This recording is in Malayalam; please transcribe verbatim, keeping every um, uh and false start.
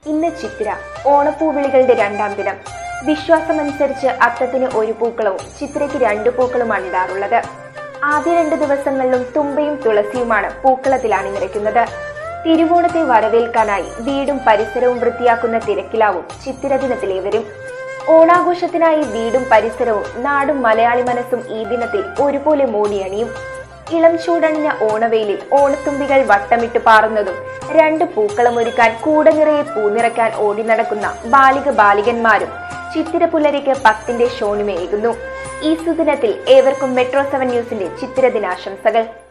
ഇന്ന് ചിത്തിര ഓണപ്പൂവിളികളുടെ രണ്ടാം ദിനം. വിശ്വാസമനുസരിച്ച് അത്തത്തിന് ഒരു പൂക്കളവും ചിത്തിരയ്ക്ക് രണ്ടു പൂക്കളുമാണ് ഇടാറുള്ളത്. ആദ്യ രണ്ട് ദിവസങ്ങളിലും തുമ്പയും തുളസിയുമാണ് പൂക്കളത്തിൽ അണിനിരക്കുന്നത്. തിരുവോണത്തെ വരവേൽക്കാനായി വീടും പരിസരവും വൃത്തിയാക്കുന്ന തിരക്കിലാവും ചിത്തിര ദിനത്തിലേവരും. ഓണാഘോഷത്തിനായി വീടും പരിസരവും നാടും മലയാളി മനസ്സും ഈ ദിനത്തിൽ ഒരുപോലെ മോടിയണിയും. ഇളം ചൂടണിഞ്ഞ ഓണവെയിലിൽ ഓണത്തുമ്പികൾ വട്ടമിട്ട് പാറുന്നതും രണ്ട് പൂക്കളം ഒരുക്കാൻ കൂട നിറയെ പൂനിറക്കാൻ ഓടി നടക്കുന്ന ബാലിക ബാലികന്മാരും ചിത്തിര പുലരിക്ക് പത്തിന്റെ ഷോണിമേകുന്നു. ഈ സുദിനത്തിൽ ഏവർക്കും മെട്രോ സെവൻ ന്യൂസിന്റെ ചിത്തിര ദിനാശംസകൾ.